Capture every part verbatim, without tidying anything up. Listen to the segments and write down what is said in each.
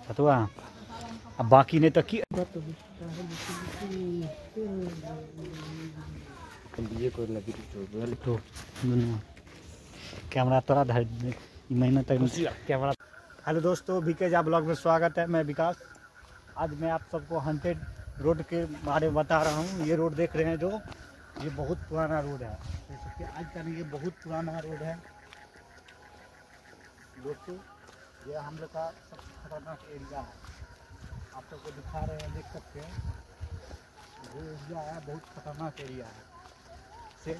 छतुआ अब बाकी नहीं तो की कैमरा तोड़ा महीना तक कैमरा। हेलो दोस्तों, बीके जा ब्लॉग में स्वागत है। मैं विकास। आज मैं आप सबको हंटेड रोड के बारे में बता रहा हूँ। ये रोड देख रहे हैं जो, ये बहुत पुराना रोड है। जैसे कि आज का नहीं, ये बहुत पुराना रोड है दोस्तों। ये हम लोग का सबसे खतरनाक एरिया है। आप सबको दिखा रहे हैं, देख सकते हैं। ये एरिया है, बहुत खतरनाक एरिया है। से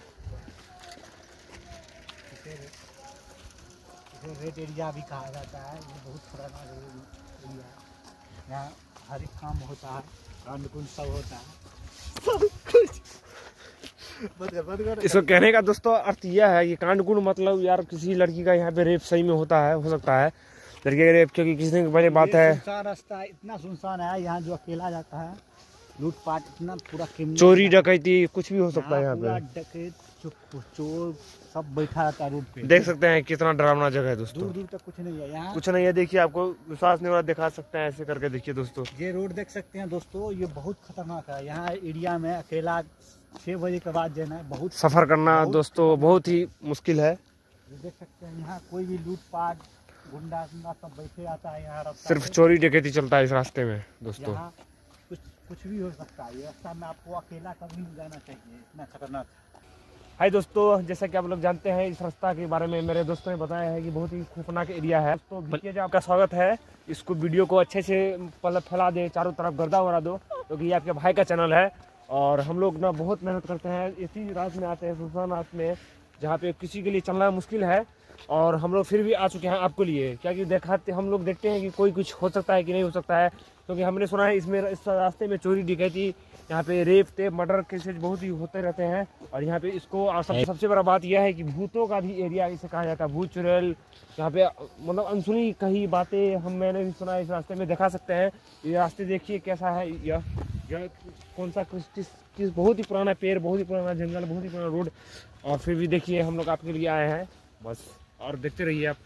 इसे इसे रेड एरिया भी कहा जाता है। ये बहुत पुराना एरिया है। यहाँ हर एक काम होता है, कांड कुंड सब होता है, सब कुछ। इसको कहने का दोस्तों अर्थ यह है, ये कांड कुंड मतलब यार किसी लड़की का यहाँ पे रेप सही में होता है, हो सकता है लड़के का रेप, क्योंकि किसी दिन पहले बात है। सुनसान रास्ता, इतना सुनसान है यहाँ, जो अकेला जाता है। लूटपाट इतना पूरा, चोरी डकैती कुछ भी हो सकता है यहाँ पे। डकैत चोर सब बैठा रहता है रोड पे। देख सकते हैं कितना डरावना जगह है दोस्तों। दूर दूर तक कुछ नहीं है यहाँ, कुछ नहीं है। देखिए, आपको विश्वास नहीं हो रहा, दिखा सकते हैं ऐसे करके। देखिए दोस्तों, ये रोड देख सकते हैं दोस्तों, ये बहुत खतरनाक है। यहाँ एरिया में अकेला छह बजे के बाद जाना है, बहुत सफर करना दोस्तों बहुत ही मुश्किल है। ये देख सकते हैं यहाँ कोई भी लूटपाट गुंडा गुंडा सब बैठे आता है यहाँ। सिर्फ चोरी डकैती चलता है इस रास्ते में दोस्तों। यहाँ कुछ कुछ भी हो सकता है। ये रास्ता में आपको अकेला कभी नहीं जाना चाहिए, इतना खतरनाक है। हाय दोस्तों, जैसा कि आप लोग जानते हैं, इस रास्ता के बारे में मेरे दोस्तों ने बताया है कि बहुत ही खतरनाक एरिया है। तो देखिए, जो आपका स्वागत है, इसको वीडियो को अच्छे से मतलब फैला दे, चारों तरफ गर्दा उड़ा दो, क्योंकि ये आपके भाई का चैनल है। और हम लोग ना बहुत मेहनत करते हैं, इसी रात में आते हैं, सुनसान रात में, जहाँ पे किसी के लिए चलना मुश्किल है। और हम लोग फिर भी आ चुके हैं आपको लिए, क्या कि दिखाते हम लोग देखते हैं कि कोई कुछ हो सकता है कि नहीं हो सकता है। क्योंकि हमने सुना है इसमें इस रास्ते में चोरी डकैती, यहाँ पे रेप टेप मर्डर केसेज बहुत ही होते रहते हैं। और यहाँ पे इसको सब, सबसे बड़ा बात यह है कि भूतों का भी एरिया इसे कहा जाता है, भूत चुड़ैल। यहाँ पे मतलब अनसुनी कई बातें हम मैंने भी सुना है इस रास्ते में। दिखा सकते हैं ये रास्ते, देखिए कैसा है। यह यह कौन सा किस किस किस बहुत ही पुराना पेड़, बहुत ही पुराना जंगल, बहुत ही पुराना रोड। और फिर भी देखिए, हम लोग आपके लिए आए हैं बस, और देखते रहिए आप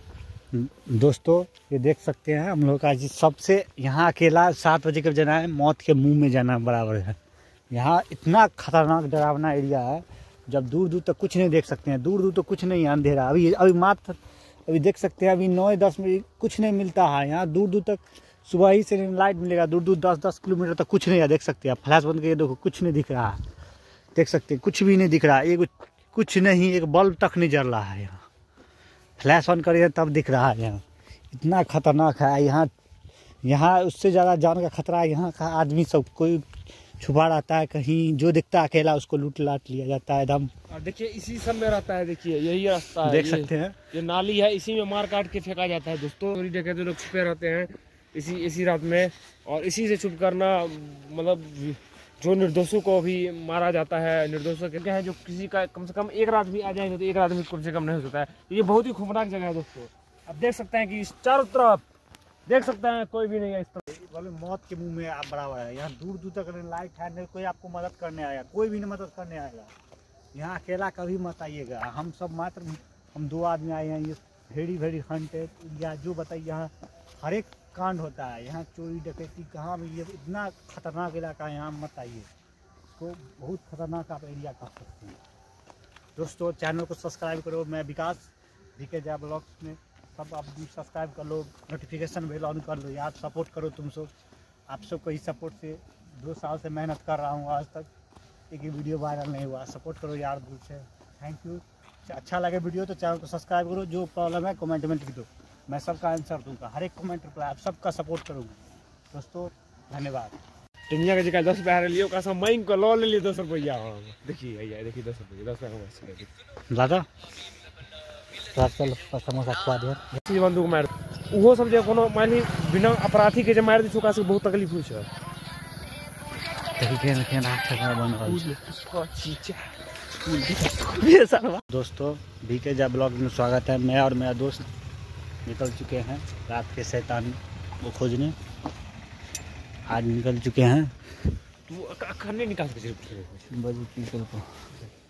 दोस्तों। ये देख सकते हैं हम लोग का सबसे यहाँ अकेला सात बजे कब जाना है, मौत के मुंह में जाना बराबर है। यहाँ इतना खतरनाक डरावना एरिया है, जब दूर दूर तक कुछ नहीं देख सकते हैं। दूर दूर तक कुछ नहीं है, अंधेरा। अभी अभी मात्र अभी देख सकते हैं, अभी नौ दस में कुछ नहीं मिलता है यहाँ। दूर दूर तक सुबह ही से लाइट मिलेगा, दूर दूर दस दस किलोमीटर तक कुछ नहीं है। देख सकते हैं, फ्लैश बंद करके देखो, कुछ नहीं दिख रहा है। देख सकते हैं, कुछ भी नहीं दिख रहा है। एक कुछ नहीं, एक बल्ब तक नहीं जल रहा है यहाँ। फ्लैश ऑन करिए तब दिख रहा है यहाँ। इतना खतरनाक है यहाँ। यहाँ उससे ज़्यादा जान का खतरा है। यहाँ का आदमी सब कोई छुपा रहता है कहीं, जो दिखता है अकेला उसको लूट लाट लिया जाता है एकदम। और देखिए, इसी सब में रहता है। देखिए, यही रास्ता है, देख सकते हैं, ये नाली है, इसी में मार काट के फेंका जाता है दोस्तों। चोरी डकैती लोग छुपे रहते हैं इसी इसी रात में, और इसी से छुप करना मतलब जो निर्दोषों को भी मारा जाता है। निर्दोषों के क्या है, जो किसी का कम से कम एक रात भी आ जाएंगे तो एक रात भी कम से कम नहीं हो सकता है। ये बहुत ही खौफनाक जगह है दोस्तों। अब देख सकते हैं कि इस चारों तरफ देख सकते हैं कोई भी नहीं है। इस तरफ मौत के मुंह में आप बराबर है। यहाँ दूर दूर तक लाइट है, नहीं कोई आपको मदद करने आएगा, कोई भी नहीं मदद करने आएगा। यहाँ अकेला कभी मत आइएगा। हम सब मात्र हम दो आदमी आए हैं। ये वेरी वेरी हंटेड या जो बताइए, यहाँ हर एक कांड होता है। यहाँ चोरी डकैती कहाँ भी, ये इतना खतरनाक इलाका है, यहाँ मत आइए। इसको बहुत खतरनाक आप एरिया कह सकते हैं दोस्तों। चैनल को सब्सक्राइब करो। मैं विकास, बीके जा ब्लॉग्स में सब आप भी सब्सक्राइब कर लो, नोटिफिकेशन बेल ऑन कर लो यार। सपोर्ट करो तुम सब। आप सबको इस सपोर्ट से दो साल से मेहनत कर रहा हूँ, आज तक एक ही वीडियो वायरल नहीं हुआ। सपोर्ट करो यार दूर से। Thank you. अच्छा लगे वीडियो तो चैनल को सब्सक्राइब करो। जो प्रॉब्लम है कमेंट में लिख दो, मैं सबका आंसर दूंगा, हर एक कमेंट रिप्लाई, आप सबका सपोर्ट करूँगा दोस्तों। धन्यवाद। टिंगिया के जगह दस रुपया लियो का सब माइन को लो ले लिए दस रुपया। देखिए भैया, देखिए दस रुपये दस रुपया दादा समोसा खुआ दे। बंदूक मार वो सब जो कोनो मान ली बिना अपराधी के जो मार दी चुका से बहुत तकलीफ हुई है दोस्तों। बीके जा ब्लॉग में स्वागत है। मैं और मेरा दोस्त निकल चुके हैं रात के शैतान को खोजने। आज निकल चुके हैं। तू खाने निकाल के